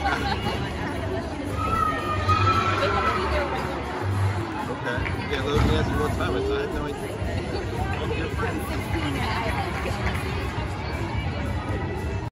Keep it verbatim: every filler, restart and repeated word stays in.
Okay. Yeah, let me ask you what time it's. I had no idea.